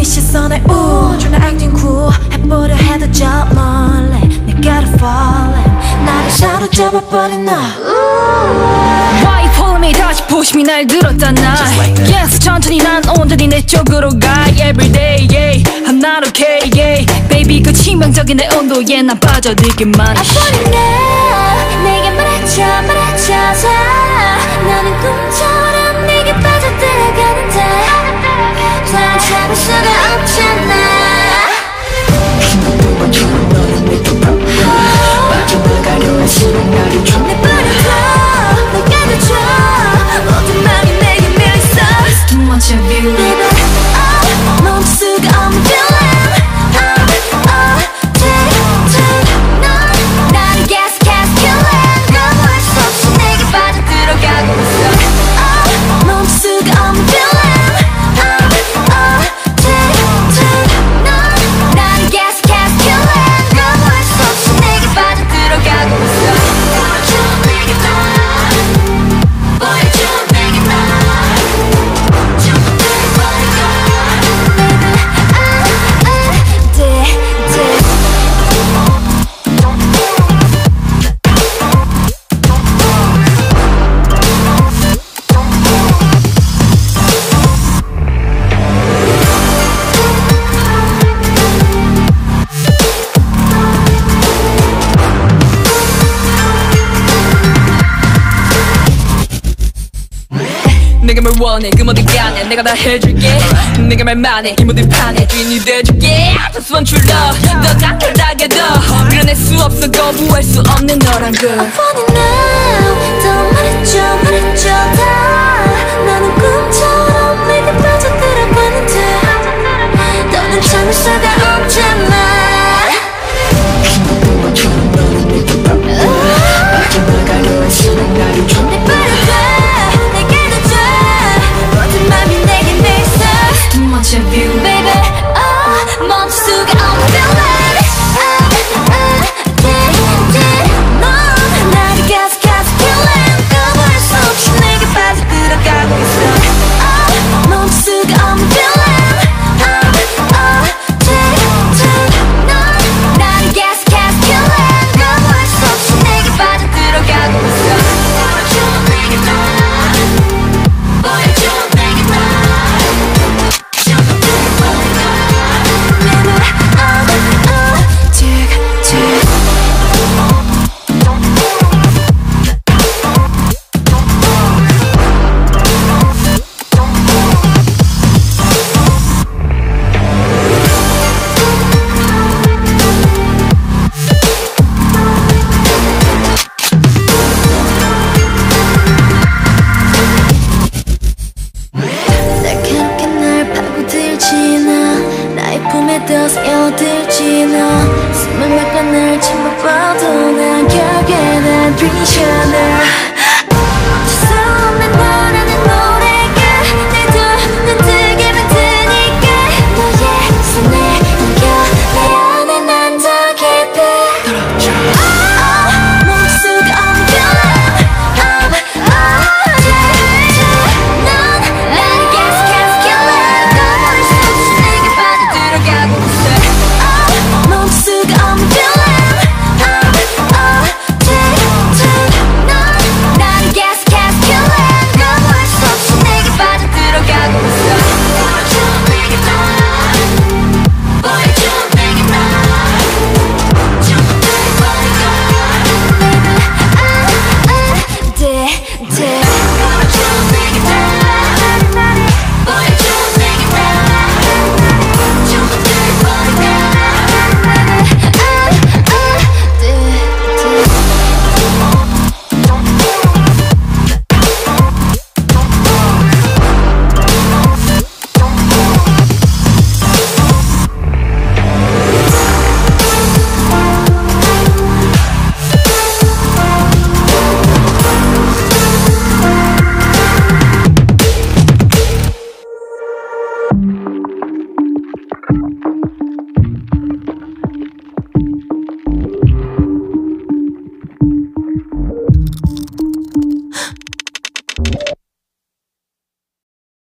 시선에 우주나 acting cool 해보려 해도 저 멀리 내게로 falling 나를 사로잡아버린 너 Why you follow me 다시 부심이 날 들었잖아 Yes 천천히 난 온전히 내 쪽으로 가 Everyday yeah 하나로 K yeah Baby 그 치명적인 내 온도에 난 빠져들기만 아버리네 내게 말해줘서 나는 꿈처럼 내게 빠져들어가는데 다 잡을 수가 없잖아 흰두번처럼 너는 내게 빠져나가려 할수록 나를 줘 내 버려줘 내게 더 줘 모든 맘이 내게 밀려있어 It's too much of you Baby 멈출 수가 없는 feeling take 넌 나를 계속해서 killing 넌 할 수 없이 내게 빠져들어가고 있어 멈출 수가 없는 feeling take 넌 나를 계속해서 killing 넌 할 수 없이 내게 빠져들어가고 있어 보여줘 내게 더 보여줘 내게 더 내가 뭘 원해 그 모든 간에 내가 다 해줄게 내가 말만 해이 모든 판에 주인이 돼줄게 Just want your love 더 강렬하게 더 밀어낼 수 없어 거부할 수 없는 너란 걸 I want it now 더 말해줘 다 나는 꿈처럼 내게 빠져들어가는데 너는 참을 수가 없잖아 흰두번처럼 너는 내게 빠져나가려 할수록 나를 줘 내 버려줘 내게 더 줘 모든 맘이 내게 밀려있어 Too much of you Baby 멈출 수가 없는 feeling 넌 나를 계속해서 killing 거부할 수 없이 내게 빠져들어가고 있어 멈출 수가 없는 feeling 넌 나를 계속해서 killing 거부할 수 없이 내게 빠져들어가고 있어 보여줘 내게 더 보여줘 내게 더 날카롭게 날 파고들지 나 나의 품에 더 스며들지 너 숨을 막아 날 침묵봐도 난 결국엔 난 visioner